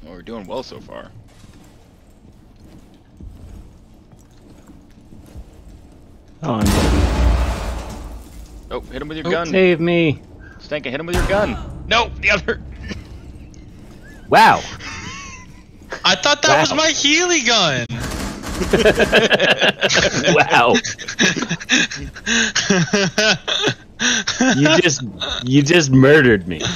Well, we're doing well so far. Oh, I'm Oh, hit him with your gun. Save me. Stankin, hit him with your gun. No, the other. Wow. I thought that was my Healy gun. Wow. You just murdered me.